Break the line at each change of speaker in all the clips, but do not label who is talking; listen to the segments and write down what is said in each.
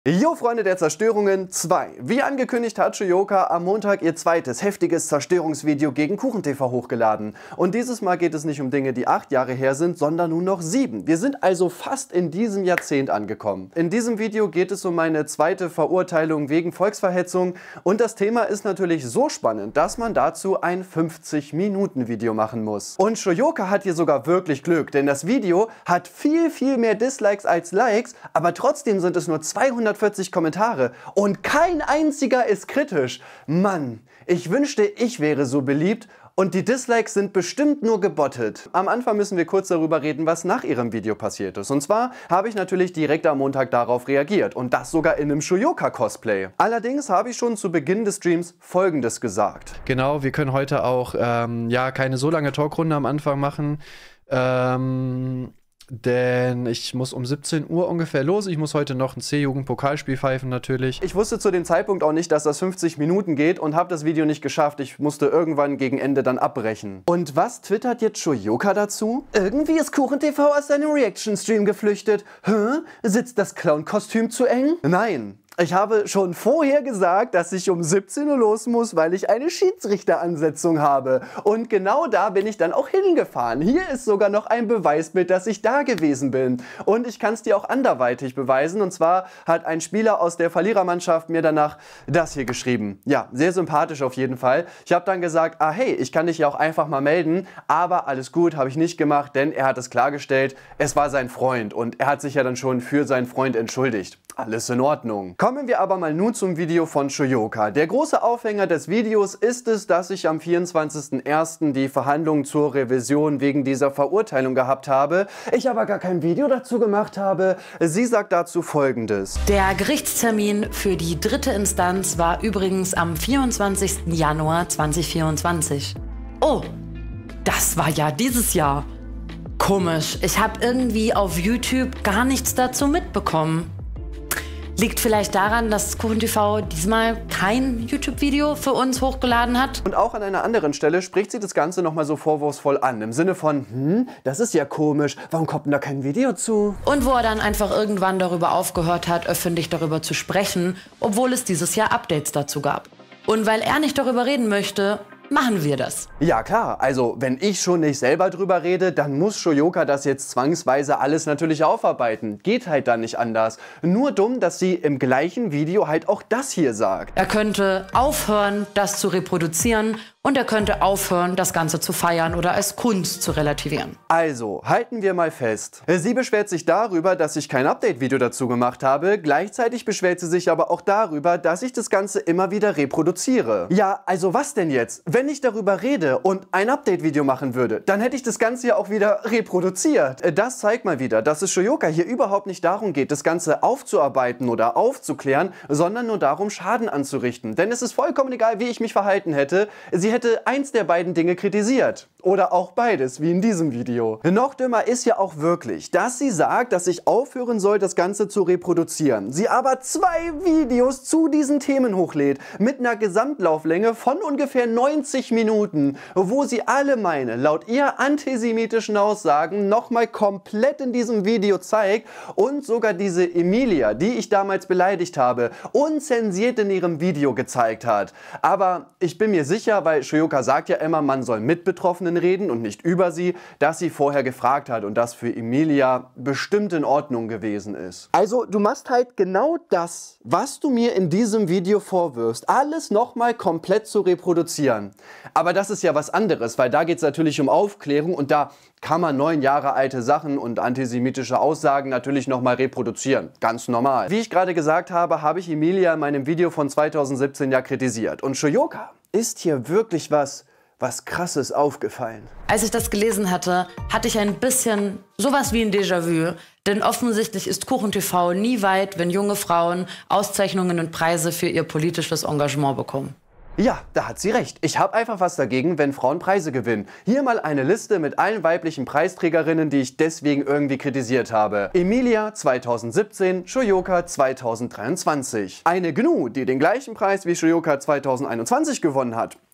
Jo Freunde der Zerstörungen 2. Wie angekündigt hat Shoyoka am Montag ihr zweites heftiges Zerstörungsvideo gegen KuchenTV hochgeladen. Und dieses Mal geht es nicht um Dinge, die 8 Jahre her sind, sondern nur noch 7. Wir sind also fast in diesem Jahrzehnt angekommen. In diesem Video geht es um meine zweite Verurteilung wegen Volksverhetzung. Und das Thema ist natürlich so spannend, dass man dazu ein 50-Minuten-Video machen muss. Und Shoyoka hat hier sogar wirklich Glück, denn das Video hat viel mehr Dislikes als Likes, aber trotzdem sind es nur 240 Kommentare und kein einziger ist kritisch. Mann, ich wünschte, ich wäre so beliebt und die Dislikes sind bestimmt nur gebottet. Am Anfang müssen wir kurz darüber reden, was nach ihrem Video passiert ist. Und zwar habe ich natürlich direkt am Montag darauf reagiert und das sogar in einem Shoyoka-Cosplay. Allerdings habe ich schon zu Beginn des Streams Folgendes gesagt.
Genau, wir können heute auch ja, keine so lange Talkrunde am Anfang machen. Denn ich muss um 17 Uhr ungefähr los. Ich muss heute noch ein C-Jugend-Pokalspiel pfeifen natürlich.
Ich wusste zu dem Zeitpunkt auch nicht, dass das 50 Minuten geht und habe das Video nicht geschafft. Ich musste irgendwann gegen Ende dann abbrechen. Und was twittert jetzt Shoyoka dazu? Irgendwie ist KuchenTV aus seinem Reaction-Stream geflüchtet. Hä? Sitzt das Clown-Kostüm zu eng? Nein. Ich habe schon vorher gesagt, dass ich um 17 Uhr los muss, weil ich eine Schiedsrichteransetzung habe. Und genau da bin ich dann auch hingefahren. Hier ist sogar noch ein Beweisbild, dass ich da gewesen bin. Und ich kann es dir auch anderweitig beweisen. Und zwar hat ein Spieler aus der Verlierermannschaft mir danach das hier geschrieben. Ja, sehr sympathisch auf jeden Fall. Ich habe dann gesagt, hey, ich kann dich ja auch einfach mal melden. Aber alles gut, habe ich nicht gemacht, denn er hat es klargestellt, es war sein Freund. Und er hat sich ja dann schon für seinen Freund entschuldigt. Alles in Ordnung. Kommen wir aber mal nun zum Video von Shoyoka. Der große Aufhänger des Videos ist es, dass ich am 24.01. die Verhandlungen zur Revision wegen dieser Verurteilung gehabt habe. Ich aber gar kein Video dazu gemacht habe. Sie sagt dazu Folgendes.
Der Gerichtstermin für die dritte Instanz war übrigens am 24. Januar 2024. Oh, das war ja dieses Jahr. Komisch, ich habe irgendwie auf YouTube gar nichts dazu mitbekommen. Liegt vielleicht daran, dass KuchenTV diesmal kein YouTube-Video für uns hochgeladen hat.
Und auch an einer anderen Stelle spricht sie das Ganze nochmal so vorwurfsvoll an. Im Sinne von, das ist ja komisch, warum kommt denn da kein Video zu?
Und wo er dann einfach irgendwann darüber aufgehört hat, öffentlich darüber zu sprechen, obwohl es dieses Jahr Updates dazu gab. Und weil er nicht darüber reden möchte, machen wir das.
Ja klar, also wenn ich schon nicht selber drüber rede, dann muss Shoyoka das jetzt zwangsweise alles natürlich aufarbeiten. Geht halt dann nicht anders. Nur dumm, dass sie im gleichen Video halt auch das hier sagt.
Er könnte aufhören, das zu reproduzieren und er könnte aufhören, das Ganze zu feiern oder als Kunst zu relativieren.
Also, halten wir mal fest. Sie beschwert sich darüber, dass ich kein Update-Video dazu gemacht habe. Gleichzeitig beschwert sie sich aber auch darüber, dass ich das Ganze immer wieder reproduziere. Ja, also was denn jetzt? Wenn ich darüber rede und ein Update-Video machen würde, dann hätte ich das Ganze ja auch wieder reproduziert. Das zeigt mal wieder, dass es Shoyoka hier überhaupt nicht darum geht, das Ganze aufzuarbeiten oder aufzuklären, sondern nur darum, Schaden anzurichten. Denn es ist vollkommen egal, wie ich mich verhalten hätte. Sie hätte eins der beiden Dinge kritisiert. Oder auch beides, wie in diesem Video. Noch dümmer ist ja auch wirklich, dass sie sagt, dass ich aufhören soll, das Ganze zu reproduzieren. Sie aber 2 Videos zu diesen Themen hochlädt, mit einer Gesamtlauflänge von ungefähr 90 Minuten, wo sie alle meine, laut ihr antisemitischen Aussagen, nochmal komplett in diesem Video zeigt und sogar diese Emilia, die ich damals beleidigt habe, unzensiert in ihrem Video gezeigt hat. Aber ich bin mir sicher, weil Shoyoka sagt ja immer, man soll mit Betroffenen reden und nicht über sie, dass sie vorher gefragt hat und das für Emilia bestimmt in Ordnung gewesen ist. Also du machst halt genau das, was du mir in diesem Video vorwirfst, alles nochmal komplett zu reproduzieren. Aber das ist ja was anderes, weil da geht es natürlich um Aufklärung und da kann man 9 Jahre alte Sachen und antisemitische Aussagen natürlich nochmal reproduzieren. Ganz normal. Wie ich gerade gesagt habe, habe ich Emilia in meinem Video von 2017 ja kritisiert. Und Shoyoka ist hier wirklich was Krasses aufgefallen.
Als ich das gelesen hatte, hatte ich ein bisschen sowas wie ein Déjà-vu. Denn offensichtlich ist KuchenTV nie weit, wenn junge Frauen Auszeichnungen und Preise für ihr politisches Engagement bekommen.
Ja, da hat sie recht. Ich habe einfach was dagegen, wenn Frauen Preise gewinnen. Hier mal eine Liste mit allen weiblichen Preisträgerinnen, die ich deswegen irgendwie kritisiert habe. Emilia 2017, Shoyoka 2023. Eine Gnu, die den gleichen Preis wie Shoyoka 2021 gewonnen hat.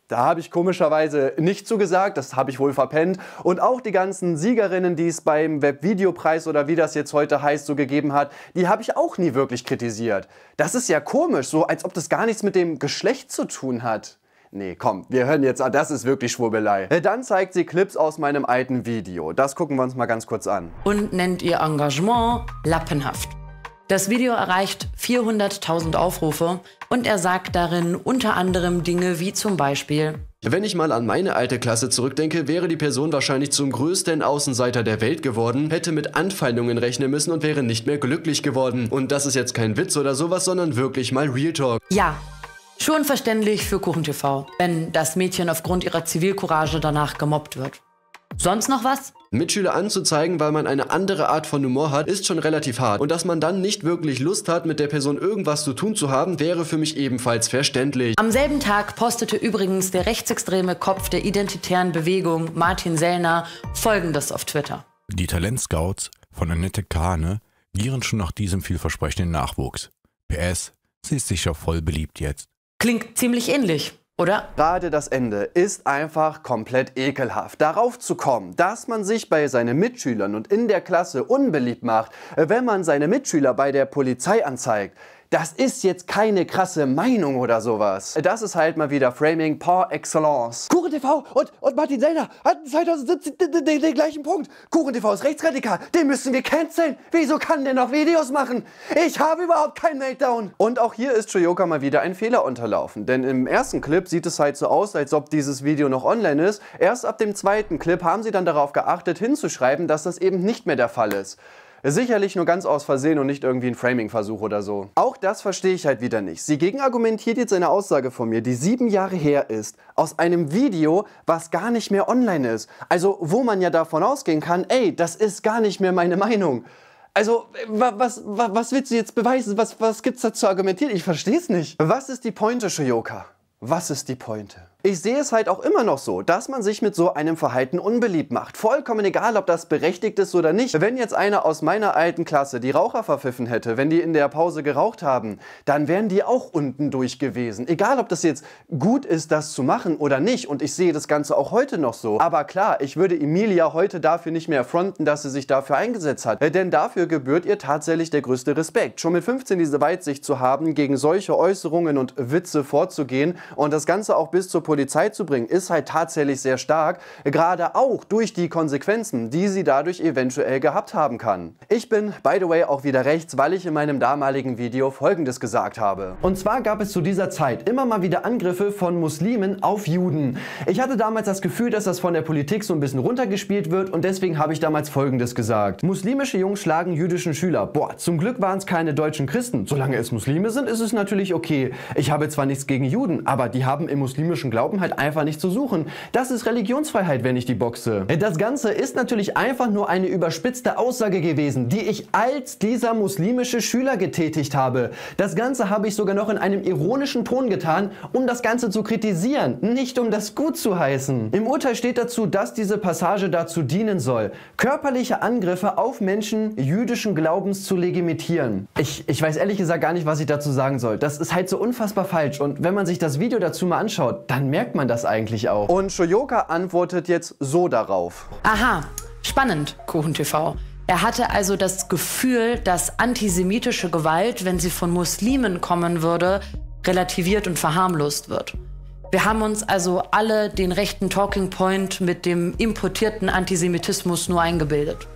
Da habe ich komischerweise nicht zugesagt, das habe ich wohl verpennt. Und auch die ganzen Siegerinnen, die es beim Webvideopreis oder wie das jetzt heute heißt, so gegeben hat, die habe ich auch nie wirklich kritisiert. Das ist ja komisch, so als ob das gar nichts mit dem Geschlecht zu tun hat. Nee, komm, wir hören jetzt an, das ist wirklich Schwurbelei. Dann zeigt sie Clips aus meinem alten Video. Das gucken wir uns mal ganz kurz an.
Und nennt ihr Engagement lappenhaft. Das Video erreicht 400.000 Aufrufe und er sagt darin unter anderem Dinge wie zum Beispiel:
Wenn ich mal an meine alte Klasse zurückdenke, wäre die Person wahrscheinlich zum größten Außenseiter der Welt geworden, hätte mit Anfeindungen rechnen müssen und wäre nicht mehr glücklich geworden. Und das ist jetzt kein Witz oder sowas, sondern wirklich mal Real Talk.
Ja, schon verständlich für KuchenTV, wenn das Mädchen aufgrund ihrer Zivilcourage danach gemobbt wird. Sonst noch was?
Mitschüler anzuzeigen, weil man eine andere Art von Humor hat, ist schon relativ hart. Und dass man dann nicht wirklich Lust hat, mit der Person irgendwas zu tun zu haben, wäre für mich ebenfalls verständlich.
Am selben Tag postete übrigens der rechtsextreme Kopf der identitären Bewegung, Martin Sellner, Folgendes auf Twitter.
Die Talentscouts von Annette Kahne gieren schon nach diesem vielversprechenden Nachwuchs. PS, sie ist sicher voll beliebt jetzt.
Klingt ziemlich ähnlich, oder?
Gerade das Ende ist einfach komplett ekelhaft. Darauf zu kommen, dass man sich bei seinen Mitschülern und in der Klasse unbeliebt macht, wenn man seine Mitschüler bei der Polizei anzeigt. Das ist jetzt keine krasse Meinung oder sowas. Das ist halt mal wieder Framing par excellence. KuchenTV und Martin Sellner hatten 2017 den gleichen Punkt. KuchenTV ist rechtsradikal, den müssen wir canceln. Wieso kann der noch Videos machen? Ich habe überhaupt keinen Meltdown. Und auch hier ist Shoyoka mal wieder ein Fehler unterlaufen. Denn im ersten Clip sieht es halt so aus, als ob dieses Video noch online ist. Erst ab dem zweiten Clip haben sie dann darauf geachtet, hinzuschreiben, dass das eben nicht mehr der Fall ist. Sicherlich nur ganz aus Versehen und nicht irgendwie ein Framing-Versuch oder so. Auch das verstehe ich halt wieder nicht. Sie gegenargumentiert jetzt eine Aussage von mir, die 7 Jahre her ist, aus einem Video, was gar nicht mehr online ist. Also wo man ja davon ausgehen kann, ey, das ist gar nicht mehr meine Meinung. Also, was willst du jetzt beweisen? Was gibt's da zu argumentieren? Ich verstehe es nicht. Was ist die Pointe, Shoyoka? Was ist die Pointe? Ich sehe es halt auch immer noch so, dass man sich mit so einem Verhalten unbeliebt macht. Vollkommen egal, ob das berechtigt ist oder nicht. Wenn jetzt einer aus meiner alten Klasse die Raucher verpfiffen hätte, wenn die in der Pause geraucht haben, dann wären die auch unten durch gewesen. Egal, ob das jetzt gut ist, das zu machen oder nicht. Und ich sehe das Ganze auch heute noch so. Aber klar, ich würde Emilia heute dafür nicht mehr fronten, dass sie sich dafür eingesetzt hat. Denn dafür gebührt ihr tatsächlich der größte Respekt. Schon mit 15 diese Weitsicht zu haben, gegen solche Äußerungen und Witze vorzugehen und das Ganze auch bis zur Polizei zu bringen, ist halt tatsächlich sehr stark, gerade auch durch die Konsequenzen, die sie dadurch eventuell gehabt haben kann. Ich bin, by the way, auch wieder rechts, weil ich in meinem damaligen Video Folgendes gesagt habe. Und zwar gab es zu dieser Zeit immer mal wieder Angriffe von Muslimen auf Juden. Ich hatte damals das Gefühl, dass das von der Politik so ein bisschen runtergespielt wird und deswegen habe ich damals Folgendes gesagt. Muslimische Jungs schlagen jüdischen Schüler. Boah, zum Glück waren es keine deutschen Christen. Solange es Muslime sind, ist es natürlich okay. Ich habe zwar nichts gegen Juden, aber die haben im muslimischen Glauben halt einfach nicht zu suchen. Das ist Religionsfreiheit, wenn ich die boxe. Das Ganze ist natürlich einfach nur eine überspitzte Aussage gewesen, die ich als dieser muslimische Schüler getätigt habe. Das Ganze habe ich sogar noch in einem ironischen Ton getan, um das Ganze zu kritisieren, nicht um das gut zu heißen. Im Urteil steht dazu, dass diese Passage dazu dienen soll, körperliche Angriffe auf Menschen jüdischen Glaubens zu legitimieren. Ich weiß ehrlich gesagt gar nicht, was ich dazu sagen soll. Das ist halt so unfassbar falsch und wenn man sich das Video dazu mal anschaut, dann merkt man das eigentlich auch. Und Shoyoka antwortet jetzt so darauf.
Aha, spannend, KuchenTV. Er hatte also das Gefühl, dass antisemitische Gewalt, wenn sie von Muslimen kommen würde, relativiert und verharmlost wird. Wir haben uns also alle den rechten Talking Point mit dem importierten Antisemitismus nur eingebildet.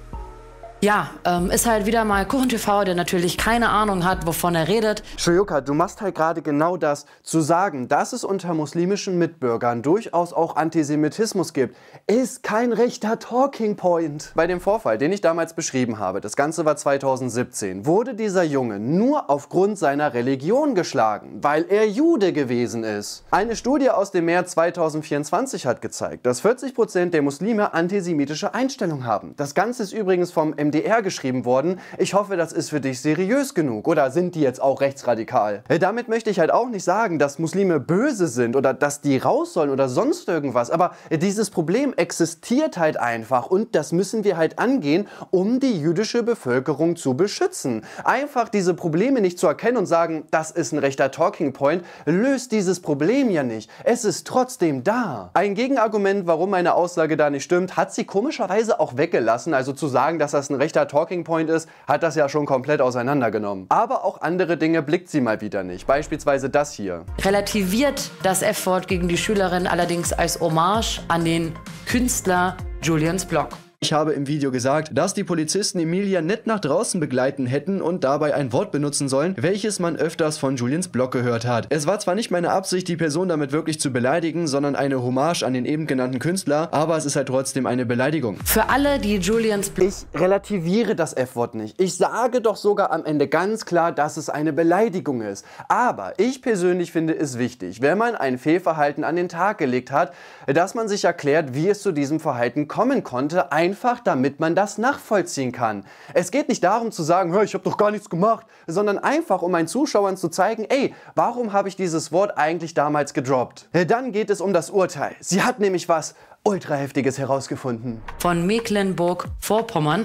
Ja, ist halt wieder mal KuchenTV, der natürlich keine Ahnung hat, wovon er redet.
Shoyoka, du machst halt gerade genau das, zu sagen, dass es unter muslimischen Mitbürgern durchaus auch Antisemitismus gibt, ist kein rechter Talking Point. Bei dem Vorfall, den ich damals beschrieben habe, das Ganze war 2017, wurde dieser Junge nur aufgrund seiner Religion geschlagen, weil er Jude gewesen ist. Eine Studie aus dem März 2024 hat gezeigt, dass 40% der Muslime antisemitische Einstellungen haben. Das Ganze ist übrigens vom MDR geschrieben worden. Ich hoffe, das ist für dich seriös genug. Oder sind die jetzt auch rechtsradikal? Damit möchte ich halt auch nicht sagen, dass Muslime böse sind oder dass die raus sollen oder sonst irgendwas. Aber dieses Problem existiert halt einfach und das müssen wir halt angehen, um die jüdische Bevölkerung zu beschützen. Einfach diese Probleme nicht zu erkennen und sagen, das ist ein rechter Talking Point, löst dieses Problem ja nicht. Es ist trotzdem da. Ein Gegenargument, warum meine Aussage da nicht stimmt, hat sie komischerweise auch weggelassen. Also zu sagen, dass das ein rechter Talking Point ist, hat das ja schon komplett auseinandergenommen. Aber auch andere Dinge blickt sie mal wieder nicht. Beispielsweise das hier.
Relativiert das F-Wort gegen die Schülerin allerdings als Hommage an den Künstler Julians Blog.
Ich habe im Video gesagt, dass die Polizisten Emilia nett nach draußen begleiten hätten und dabei ein Wort benutzen sollen, welches man öfters von Julians Blog gehört hat. Es war zwar nicht meine Absicht, die Person damit wirklich zu beleidigen, sondern eine Hommage an den eben genannten Künstler, aber es ist halt trotzdem eine Beleidigung.
Für alle, die Julians Blog...
Ich relativiere das F-Wort nicht. Ich sage doch sogar am Ende ganz klar, dass es eine Beleidigung ist. Aber ich persönlich finde es wichtig, wenn man ein Fehlverhalten an den Tag gelegt hat, dass man sich erklärt, wie es zu diesem Verhalten kommen konnte, einfach damit man das nachvollziehen kann. Es geht nicht darum zu sagen, ich habe doch gar nichts gemacht, sondern einfach, um meinen Zuschauern zu zeigen, ey, warum habe ich dieses Wort eigentlich damals gedroppt? Dann geht es um das Urteil. Sie hat nämlich was ultra heftiges herausgefunden.
Von Mecklenburg-Vorpommern.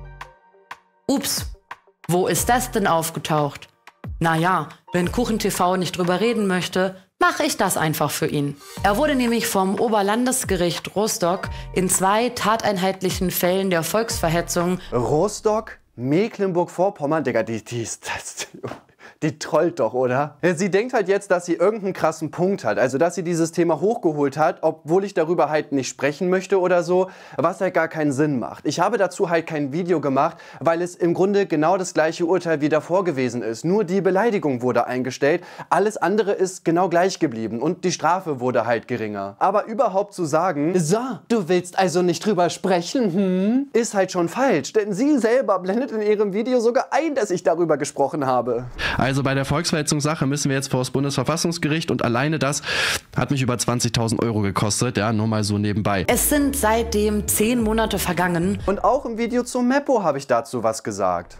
Ups, wo ist das denn aufgetaucht? Naja, wenn KuchenTV nicht drüber reden möchte, mache ich das einfach für ihn. Er wurde nämlich vom Oberlandesgericht Rostock in 2 tateinheitlichen Fällen der Volksverhetzung...
Rostock? Mecklenburg-Vorpommern? Digga, die trollt doch, oder? Sie denkt halt jetzt, dass sie irgendeinen krassen Punkt hat, also dass sie dieses Thema hochgeholt hat, obwohl ich darüber halt nicht sprechen möchte oder so, was halt gar keinen Sinn macht. Ich habe dazu halt kein Video gemacht, weil es im Grunde genau das gleiche Urteil wie davor gewesen ist. Nur die Beleidigung wurde eingestellt, alles andere ist genau gleich geblieben und die Strafe wurde halt geringer. Aber überhaupt zu sagen, so, du willst also nicht drüber sprechen, ist halt schon falsch, denn sie selber blendet in ihrem Video sogar ein, dass ich darüber gesprochen habe.
Also bei der Volksverhetzungssache müssen wir jetzt vor das Bundesverfassungsgericht und alleine das hat mich über 20.000 € gekostet, ja, nur mal so nebenbei.
Es sind seitdem 10 Monate vergangen.
Und auch im Video zum Meppo habe ich dazu was gesagt.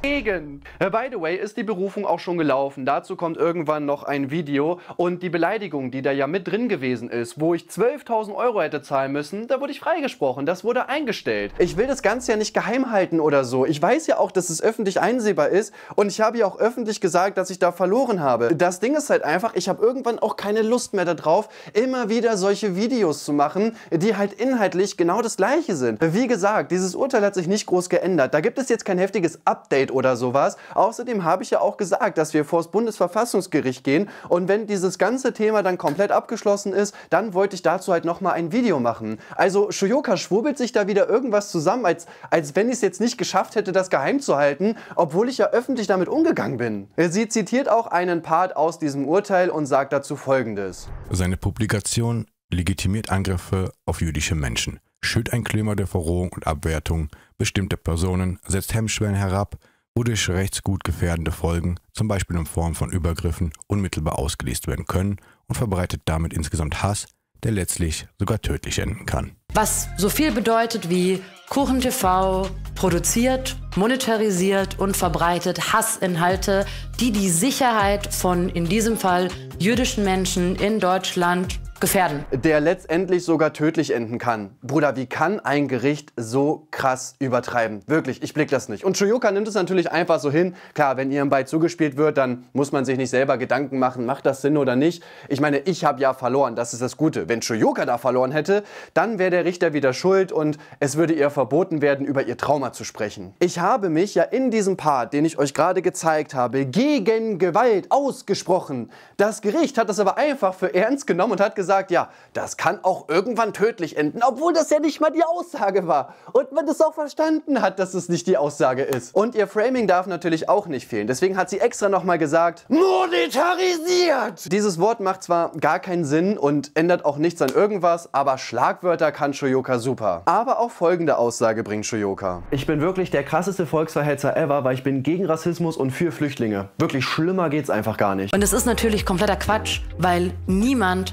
By the way, ist die Berufung auch schon gelaufen. Dazu kommt irgendwann noch ein Video und die Beleidigung, die da ja mit drin gewesen ist, wo ich 12.000 € hätte zahlen müssen, da wurde ich freigesprochen. Das wurde eingestellt. Ich will das Ganze ja nicht geheim halten oder so. Ich weiß ja auch, dass es öffentlich einsehbar ist und ich habe ja auch öffentlich gesagt, dass ich da verloren habe. Das Ding ist halt einfach, ich habe irgendwann auch keine Lust mehr darauf, immer wieder solche Videos zu machen, die halt inhaltlich genau das gleiche sind. Wie gesagt, dieses Urteil hat sich nicht groß geändert. Da gibt es jetzt kein heftiges Update oder sowas. Außerdem habe ich ja auch gesagt, dass wir vor das Bundesverfassungsgericht gehen und wenn dieses ganze Thema dann komplett abgeschlossen ist, dann wollte ich dazu halt nochmal ein Video machen. Also Shoyoka schwurbelt sich da wieder irgendwas zusammen, als wenn ich es jetzt nicht geschafft hätte, das geheim zu halten, obwohl ich ja öffentlich damit umgegangen bin. Sie zitiert auch einen Part aus diesem Urteil und sagt dazu Folgendes.
Seine Publikation legitimiert Angriffe auf jüdische Menschen, schürt ein Klima der Verrohung und Abwertung bestimmter Personen, setzt Hemmschwellen herab, wodurch rechtsgut gefährdende Folgen, zum Beispiel in Form von Übergriffen, unmittelbar ausgelöst werden können und verbreitet damit insgesamt Hass, der letztlich sogar tödlich enden kann.
Was so viel bedeutet wie KuchenTV produziert, monetarisiert und verbreitet Hassinhalte, die die Sicherheit von, in diesem Fall, jüdischen Menschen in Deutschland gefährden.
Der letztendlich sogar tödlich enden kann. Bruder, wie kann ein Gericht so krass übertreiben? Wirklich, ich blick das nicht. Und Shoyoka nimmt es natürlich einfach so hin. Klar, wenn ihrem Ball zugespielt wird, dann muss man sich nicht selber Gedanken machen, macht das Sinn oder nicht. Ich meine, ich habe ja verloren, das ist das Gute. Wenn Shoyoka da verloren hätte, dann wäre der Richter wieder schuld und es würde ihr verboten werden, über ihr Trauma zu sprechen. Ich habe mich ja in diesem Part, den ich euch gerade gezeigt habe, gegen Gewalt ausgesprochen. Das Gericht hat das aber einfach für ernst genommen und hat gesagt, ja, das kann auch irgendwann tödlich enden, obwohl das ja nicht mal die Aussage war. Und man es auch verstanden hat, dass es nicht die Aussage ist. Und ihr Framing darf natürlich auch nicht fehlen. Deswegen hat sie extra nochmal gesagt, monetarisiert! Dieses Wort macht zwar gar keinen Sinn und ändert auch nichts an irgendwas, aber Schlagwörter kann Shoyoka super. Aber auch folgende Aussage bringt Shoyoka. Ich bin wirklich der krasseste Volksverhetzer ever, weil ich bin gegen Rassismus und für Flüchtlinge. Wirklich schlimmer geht's einfach gar nicht.
Und es ist natürlich kompletter Quatsch, weil niemand hat ihn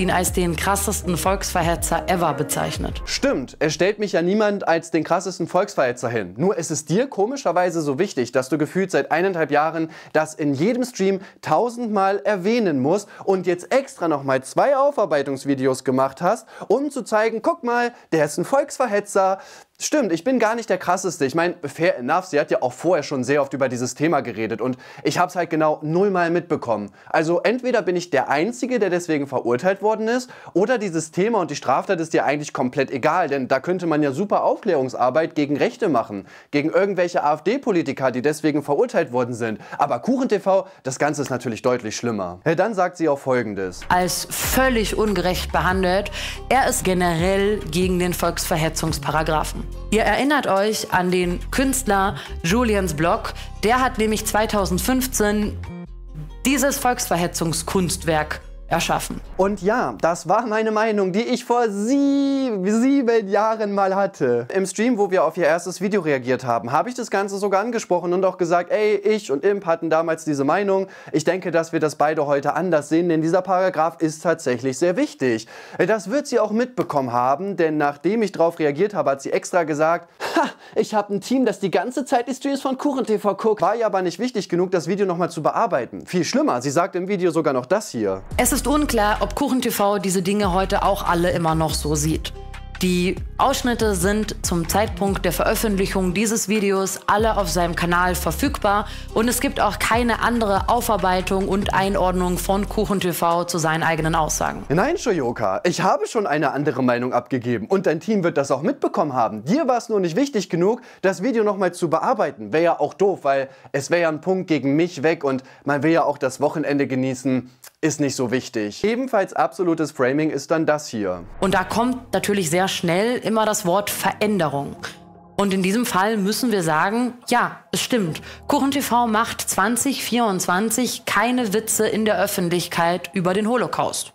ihn als den krassesten Volksverhetzer ever bezeichnet.
Stimmt, es stellt mich ja niemand als den krassesten Volksverhetzer hin. Nur ist es dir komischerweise so wichtig, dass du gefühlt seit 1,5 Jahren das in jedem Stream 1000-mal erwähnen musst und jetzt extra nochmal 2 Aufarbeitungsvideos gemacht hast, um zu zeigen, guck mal, der ist ein Volksverhetzer. Stimmt, ich bin gar nicht der Krasseste. Ich meine, fair enough, sie hat ja auch vorher schon sehr oft über dieses Thema geredet und ich habe es halt genau 0-mal mitbekommen. Also entweder bin ich der Einzige, der deswegen verurteilt worden ist, oder dieses Thema und die Straftat ist dir eigentlich komplett egal, denn da könnte man ja super Aufklärungsarbeit gegen Rechte machen, gegen irgendwelche AfD-Politiker, die deswegen verurteilt worden sind. Aber KuchenTV, das Ganze ist natürlich deutlich schlimmer. Dann sagt sie auch Folgendes.
Als völlig ungerecht behandelt. Er ist generell gegen den Volksverhetzungsparagraphen. Ihr erinnert euch an den Künstler Julians Blog. Der hat nämlich 2015 dieses Volksverhetzungskunstwerk erschaffen.
Und ja, das war meine Meinung, die ich vor 7 Jahren mal hatte. Im Stream, wo wir auf ihr erstes Video reagiert haben, habe ich das Ganze sogar angesprochen und auch gesagt, ey, ich und Imp hatten damals diese Meinung. Ich denke, dass wir das beide heute anders sehen, denn dieser Paragraph ist tatsächlich sehr wichtig. Das wird sie auch mitbekommen haben, denn nachdem ich darauf reagiert habe, hat sie extra gesagt, ha, ich habe ein Team, das die ganze Zeit die Streams von KuchenTV guckt. War ihr aber nicht wichtig genug, das Video nochmal zu bearbeiten. Viel schlimmer, sie sagt im Video sogar noch das hier.
Es ist unklar, ob KuchenTV diese Dinge heute auch alle immer noch so sieht. Die Ausschnitte sind zum Zeitpunkt der Veröffentlichung dieses Videos alle auf seinem Kanal verfügbar und es gibt auch keine andere Aufarbeitung und Einordnung von KuchenTV zu seinen eigenen Aussagen.
Nein, Shoyoka, ich habe schon eine andere Meinung abgegeben und dein Team wird das auch mitbekommen haben. Dir war es nur nicht wichtig genug, das Video nochmal zu bearbeiten. Wäre ja auch doof, weil es wäre ja ein Punkt gegen mich weg und man will ja auch das Wochenende genießen. Ist nicht so wichtig. Ebenfalls absolutes Framing ist dann das hier.
Und da kommt natürlich sehr schnell immer das Wort Veränderung. Und in diesem Fall müssen wir sagen, ja, es stimmt. KuchenTV macht 2024 keine Witze in der Öffentlichkeit über den Holocaust.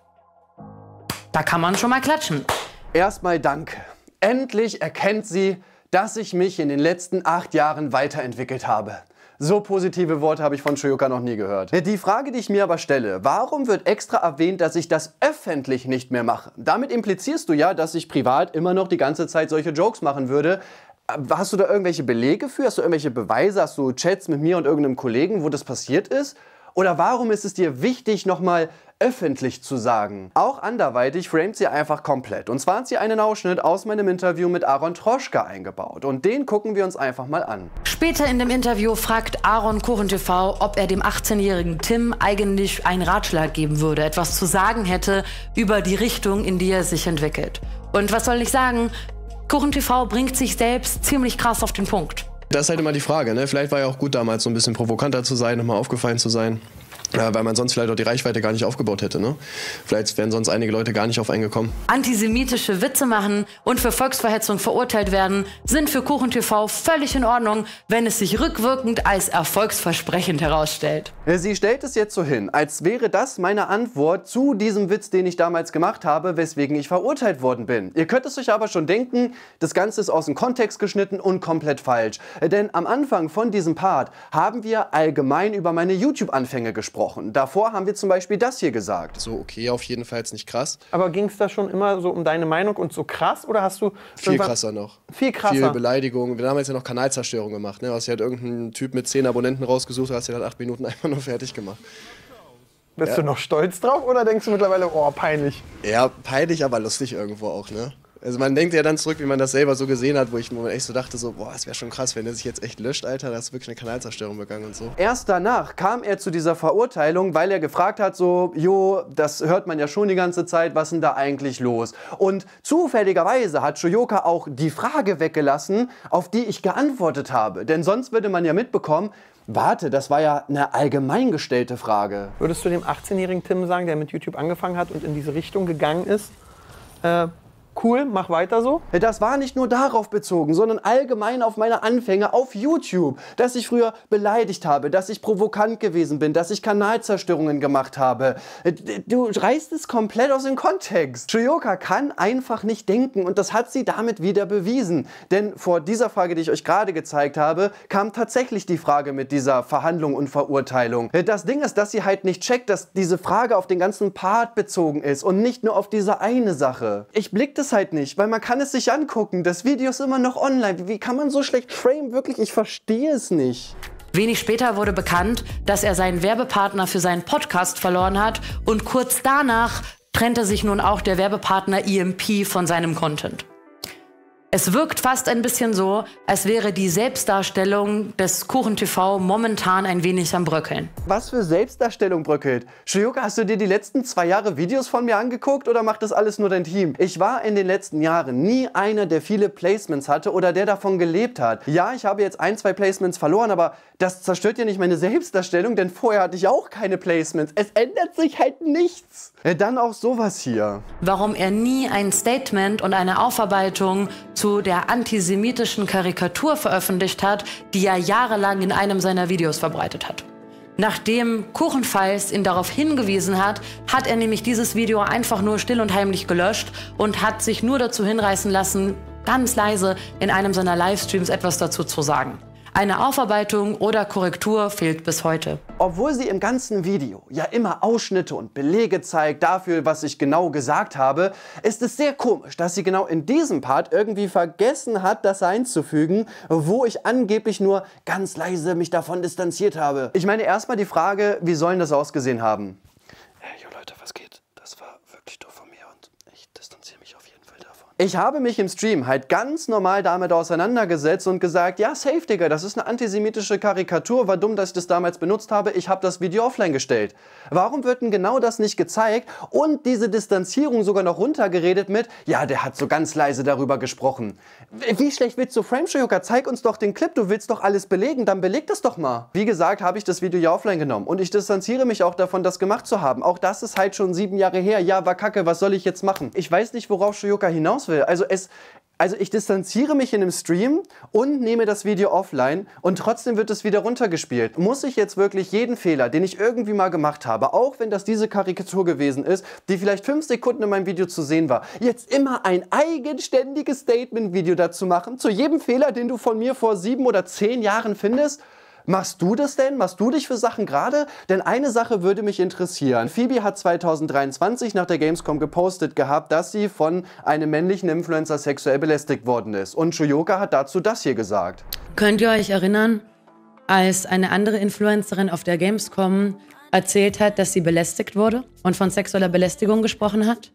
Da kann man schon mal klatschen.
Erstmal danke. Endlich erkennt sie, dass ich mich in den letzten 8 Jahren weiterentwickelt habe. So positive Worte habe ich von Shoyoka noch nie gehört. Die Frage, die ich mir aber stelle, warum wird extra erwähnt, dass ich das öffentlich nicht mehr mache? Damit implizierst du ja, dass ich privat immer noch die ganze Zeit solche Jokes machen würde. Hast du da irgendwelche Belege für? Hast du irgendwelche Beweise? Hast du Chats mit mir und irgendeinem Kollegen, wo das passiert ist? Oder warum ist es dir wichtig, nochmal öffentlich zu sagen? Auch anderweitig framet sie einfach komplett. Und zwar hat sie einen Ausschnitt aus meinem Interview mit Aaron Troschka eingebaut. Und den gucken wir uns einfach mal an.
Später in dem Interview fragt Aaron KuchenTV, ob er dem 18-jährigen Tim eigentlich einen Ratschlag geben würde, etwas zu sagen hätte über die Richtung, in die er sich entwickelt. Und was soll ich sagen? KuchenTV bringt sich selbst ziemlich krass auf den Punkt.
Das ist halt immer die Frage, ne? Vielleicht war ja auch gut damals so ein bisschen provokanter zu sein, nochmal aufgefallen zu sein. Weil man sonst vielleicht auch die Reichweite gar nicht aufgebaut hätte, ne? Vielleicht wären sonst einige Leute gar nicht auf einen gekommen.
Antisemitische Witze machen und für Volksverhetzung verurteilt werden, sind für KuchenTV völlig in Ordnung, wenn es sich rückwirkend als erfolgsversprechend herausstellt.
Sie stellt es jetzt so hin, als wäre das meine Antwort zu diesem Witz, den ich damals gemacht habe, weswegen ich verurteilt worden bin. Ihr könnt es euch aber schon denken, das Ganze ist aus dem Kontext geschnitten und komplett falsch. Denn am Anfang von diesem Part haben wir allgemein über meine YouTube-Anfänge gesprochen. Davor haben wir zum Beispiel das hier gesagt.
So, okay, auf jeden Fall jetzt nicht krass.
Aber ging es da schon immer so um deine Meinung und so krass? Oder hast du
viel krasser noch.
Viel krasser?
Viel Beleidigung. Wir haben jetzt ja noch Kanalzerstörung gemacht. Ne? Also, hier hat irgendein Typ mit 10 Abonnenten rausgesucht, hast du dann 8 Minuten einfach nur fertig gemacht.
Bist du noch stolz drauf oder denkst du mittlerweile, oh, peinlich?
Ja, peinlich, aber lustig irgendwo auch, ne? Also man denkt ja dann zurück, wie man das selber so gesehen hat, wo ich mir echt so dachte, so, boah, es wäre schon krass, wenn er sich jetzt echt löscht, Alter, da ist wirklich eine Kanalzerstörung begangen und so.
Erst danach kam er zu dieser Verurteilung, weil er gefragt hat, so, jo, das hört man ja schon die ganze Zeit, was ist denn da eigentlich los? Und zufälligerweise hat Shoyoka auch die Frage weggelassen, auf die ich geantwortet habe. Denn sonst würde man ja mitbekommen, warte, das war ja eine allgemein gestellte Frage.
Würdest du dem 18-jährigen Tim sagen, der mit YouTube angefangen hat und in diese Richtung gegangen ist, cool, mach weiter so?
Das war nicht nur darauf bezogen, sondern allgemein auf meine Anfänge auf YouTube. Dass ich früher beleidigt habe, dass ich provokant gewesen bin, dass ich Kanalzerstörungen gemacht habe. Du reißt es komplett aus dem Kontext. Shoyoka kann einfach nicht denken und das hat sie damit wieder bewiesen. Denn vor dieser Frage, die ich euch gerade gezeigt habe, kam tatsächlich die Frage mit dieser Verhandlung und Verurteilung. Das Ding ist, dass sie halt nicht checkt, dass diese Frage auf den ganzen Part bezogen ist und nicht nur auf diese eine Sache. Ich blick das halt nicht, weil man kann es sich angucken. Das Video ist immer noch online. Wie kann man so schlecht framen? Wirklich, ich verstehe es nicht.
Wenig später wurde bekannt, dass er seinen Werbepartner für seinen Podcast verloren hat und kurz danach trennte sich nun auch der Werbepartner EMP von seinem Content. Es wirkt fast ein bisschen so, als wäre die Selbstdarstellung des KuchenTV momentan ein wenig am Bröckeln.
Was für Selbstdarstellung bröckelt? Shoyoka, hast du dir die letzten 2 Jahre Videos von mir angeguckt oder macht das alles nur dein Team? Ich war in den letzten Jahren nie einer, der viele Placements hatte oder der davon gelebt hat. Ja, ich habe jetzt 1, 2 Placements verloren, aber das zerstört ja nicht meine Selbstdarstellung, denn vorher hatte ich auch keine Placements. Es ändert sich halt nichts. Dann auch sowas hier.
Warum er nie ein Statement und eine Aufarbeitung zu der antisemitischen Karikatur veröffentlicht hat, die er jahrelang in einem seiner Videos verbreitet hat. Nachdem Kuchenfiles ihn darauf hingewiesen hat, hat er nämlich dieses Video einfach nur still und heimlich gelöscht und hat sich nur dazu hinreißen lassen, ganz leise in einem seiner Livestreams etwas dazu zu sagen. Eine Aufarbeitung oder Korrektur fehlt bis heute.
Obwohl sie im ganzen Video ja immer Ausschnitte und Belege zeigt dafür, was ich genau gesagt habe, ist es sehr komisch, dass sie genau in diesem Part irgendwie vergessen hat, das einzufügen, wo ich angeblich nur ganz leise mich davon distanziert habe. Ich meine erstmal die Frage, wie sollen das ausgesehen haben?
Jo Leute, was geht? Das war wirklich doof von mir und ich distanziere mich auf jeden Fall davon.
Ich habe mich im Stream halt ganz normal damit auseinandergesetzt und gesagt, ja, safe, Digga, das ist eine antisemitische Karikatur, war dumm, dass ich das damals benutzt habe, ich habe das Video offline gestellt. Warum wird denn genau das nicht gezeigt und diese Distanzierung sogar noch runtergeredet mit, ja, der hat so ganz leise darüber gesprochen. Wie schlecht willst du Frame, Shoyoka? Zeig uns doch den Clip, du willst doch alles belegen, dann beleg das doch mal. Wie gesagt, habe ich das Video ja offline genommen und ich distanziere mich auch davon, das gemacht zu haben. Auch das ist halt schon 7 Jahre her, ja, war kacke, was soll ich jetzt machen? Ich weiß nicht, worauf Shoyoka hinaus will. Also ich distanziere mich in einem Stream und nehme das Video offline und trotzdem wird es wieder runtergespielt. Muss ich jetzt wirklich jeden Fehler, den ich irgendwie mal gemacht habe, auch wenn das diese Karikatur gewesen ist, die vielleicht 5 Sekunden in meinem Video zu sehen war, jetzt immer ein eigenständiges Statement-Video dazu machen, zu jedem Fehler, den du von mir vor 7 oder 10 Jahren findest? Machst du das denn? Machst du dich für Sachen gerade? Denn eine Sache würde mich interessieren. Phoebe hat 2023 nach der Gamescom gepostet gehabt, dass sie von einem männlichen Influencer sexuell belästigt worden ist. Und Shoyoka hat dazu das hier gesagt.
Könnt ihr euch erinnern, als eine andere Influencerin auf der Gamescom erzählt hat, dass sie belästigt wurde und von sexueller Belästigung gesprochen hat?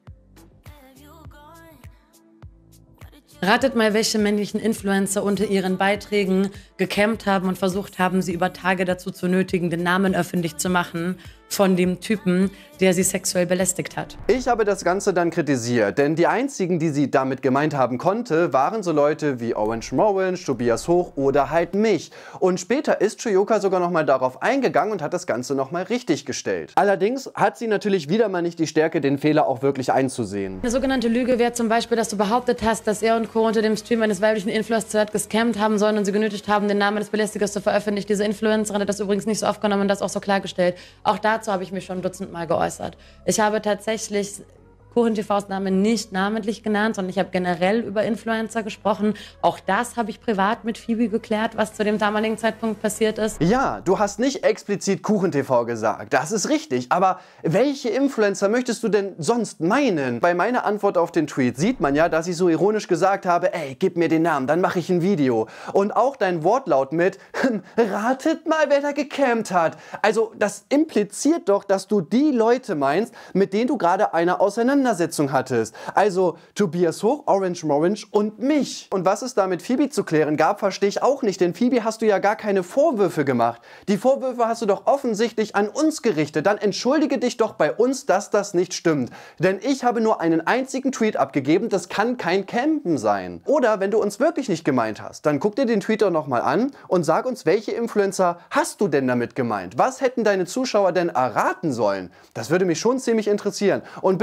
Ratet mal, welche männlichen Influencer unter ihren Beiträgen gecampt haben und versucht haben, sie über Tage dazu zu nötigen, den Namen öffentlich zu machen von dem Typen, der sie sexuell belästigt hat.
Ich habe das Ganze dann kritisiert, denn die einzigen, die sie damit gemeint haben konnte, waren so Leute wie Orange Morange, Tobias Hoch oder halt mich. Und später ist Shoyoka sogar nochmal darauf eingegangen und hat das Ganze nochmal richtig gestellt. Allerdings hat sie natürlich wieder mal nicht die Stärke, den Fehler auch wirklich einzusehen.
Eine sogenannte Lüge wäre zum Beispiel, dass du behauptet hast, dass er und Co. unter dem Stream eines weiblichen Influencers gescammt haben sollen und sie genötigt haben, den Namen des Belästigers zu veröffentlichen. Diese Influencerin hat das übrigens nicht so aufgenommen und das auch so klargestellt. Auch dazu habe ich mich schon dutzendmal geäußert. Ich habe tatsächlich KuchenTVs Namen nicht namentlich genannt, sondern ich habe generell über Influencer gesprochen. Auch das habe ich privat mit Phoebe geklärt, was zu dem damaligen Zeitpunkt passiert ist.
Ja, du hast nicht explizit KuchenTV gesagt, das ist richtig. Aber welche Influencer möchtest du denn sonst meinen? Bei meiner Antwort auf den Tweet sieht man ja, dass ich so ironisch gesagt habe, ey, gib mir den Namen, dann mache ich ein Video. Und auch dein Wortlaut mit, ratet mal, wer da gecampt hat. Also das impliziert doch, dass du die Leute meinst, mit denen du gerade eine Auseinandersetzung hattest. Also Tobias Hoch, Orange Morange und mich. Und was es da mit Phoebe zu klären gab, verstehe ich auch nicht, denn Phoebe hast du ja gar keine Vorwürfe gemacht. Die Vorwürfe hast du doch offensichtlich an uns gerichtet. Dann entschuldige dich doch bei uns, dass das nicht stimmt. Denn ich habe nur einen einzigen Tweet abgegeben, das kann kein Campen sein. Oder wenn du uns wirklich nicht gemeint hast, dann guck dir den Tweet doch nochmal an und sag uns, welche Influencer hast du denn damit gemeint? Was hätten deine Zuschauer denn erraten sollen? Das würde mich schon ziemlich interessieren. Und bitte als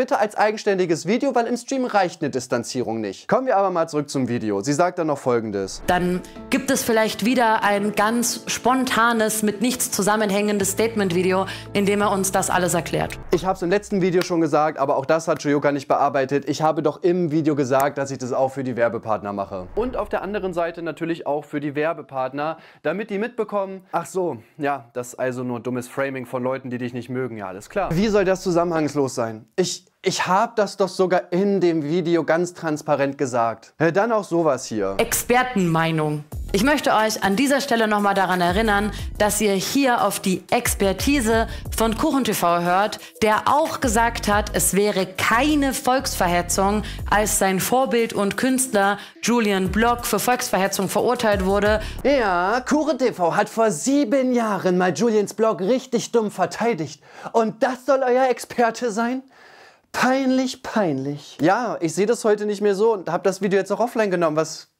eigenständiges Video, weil im Stream reicht eine Distanzierung nicht. Kommen wir aber mal zurück zum Video. Sie sagt dann noch Folgendes.
Dann gibt es vielleicht wieder ein ganz spontanes, mit nichts zusammenhängendes Statement-Video, in dem er uns das alles erklärt.
Ich habe es im letzten Video schon gesagt, aber auch das hat Shoyoka nicht bearbeitet. Ich habe doch im Video gesagt, dass ich das auch für die Werbepartner mache. Und auf der anderen Seite natürlich auch für die Werbepartner, damit die mitbekommen, ach so, ja, das ist also nur dummes Framing von Leuten, die dich nicht mögen, ja, alles klar. Wie soll das zusammenhangslos sein? Ich habe das doch sogar in dem Video ganz transparent gesagt. Dann auch sowas hier.
Expertenmeinung. Ich möchte euch an dieser Stelle nochmal daran erinnern, dass ihr hier auf die Expertise von KuchenTV hört, der auch gesagt hat, es wäre keine Volksverhetzung, als sein Vorbild und Künstler Julian Block für Volksverhetzung verurteilt wurde.
Ja, KuchenTV hat vor 7 Jahren mal Julians Blog richtig dumm verteidigt. Und das soll euer Experte sein? Peinlich, peinlich. Ja, ich sehe das heute nicht mehr so und habe das Video jetzt auch offline genommen.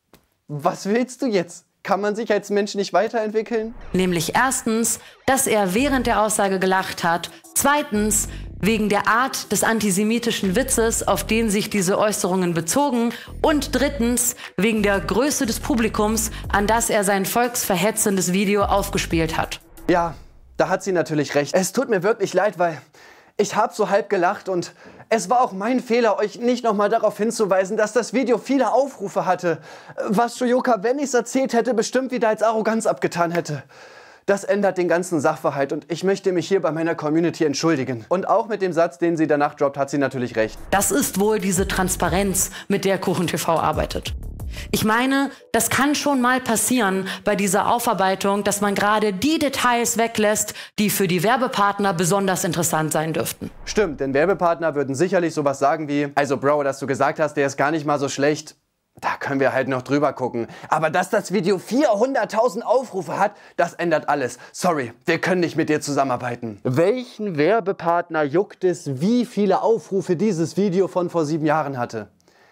Was willst du jetzt? Kann man sich als Mensch nicht weiterentwickeln?
Nämlich erstens, dass er während der Aussage gelacht hat. Zweitens, wegen der Art des antisemitischen Witzes, auf den sich diese Äußerungen bezogen. Und drittens, wegen der Größe des Publikums, an das er sein volksverhetzendes Video aufgespielt hat.
Ja, da hat sie natürlich recht. Es tut mir wirklich leid, weil ich habe so halb gelacht und es war auch mein Fehler, euch nicht nochmal darauf hinzuweisen, dass das Video viele Aufrufe hatte. Was Shoyoka, wenn ich es erzählt hätte, bestimmt wieder als Arroganz abgetan hätte. Das ändert den ganzen Sachverhalt und ich möchte mich hier bei meiner Community entschuldigen. Und auch mit dem Satz, den sie danach droppt, hat sie natürlich recht.
Das ist wohl diese Transparenz, mit der KuchenTV arbeitet. Ich meine, das kann schon mal passieren bei dieser Aufarbeitung, dass man gerade die Details weglässt, die für die Werbepartner besonders interessant sein dürften.
Stimmt, denn Werbepartner würden sicherlich sowas sagen wie, also Bro, dass du gesagt hast, der ist gar nicht mal so schlecht. Da können wir halt noch drüber gucken. Aber dass das Video 400.000 Aufrufe hat, das ändert alles. Sorry, wir können nicht mit dir zusammenarbeiten. Welchen Werbepartner juckt es, wie viele Aufrufe dieses Video von vor 7 Jahren hatte?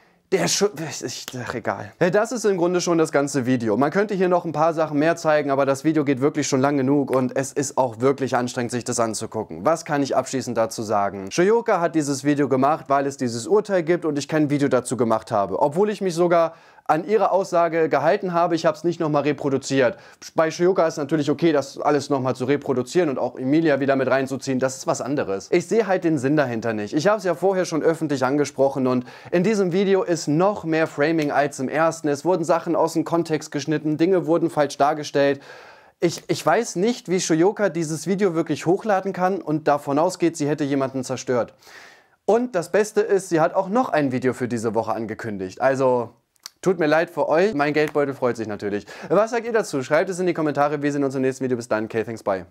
Ach, egal. Das ist im Grunde schon das ganze Video. Man könnte hier noch ein paar Sachen mehr zeigen, aber das Video geht wirklich schon lang genug und es ist auch wirklich anstrengend, sich das anzugucken. Was kann ich abschließend dazu sagen? Shoyoka hat dieses Video gemacht, weil es dieses Urteil gibt und ich kein Video dazu gemacht habe. Obwohl ich mich sogar an ihre Aussage gehalten habe, ich habe es nicht nochmal reproduziert. Bei Shoyoka ist natürlich okay, das alles nochmal zu reproduzieren und auch Emilia wieder mit reinzuziehen, das ist was anderes. Ich sehe halt den Sinn dahinter nicht. Ich habe es ja vorher schon öffentlich angesprochen und in diesem Video ist noch mehr Framing als im ersten. Es wurden Sachen aus dem Kontext geschnitten, Dinge wurden falsch dargestellt. Ich weiß nicht, wie Shoyoka dieses Video wirklich hochladen kann und davon ausgeht, sie hätte jemanden zerstört. Und das Beste ist, sie hat auch noch ein Video für diese Woche angekündigt. Also tut mir leid für euch, mein Geldbeutel freut sich natürlich. Was sagt ihr dazu? Schreibt es in die Kommentare. Wir sehen uns im nächsten Video. Bis dann. Okay, thanks, bye.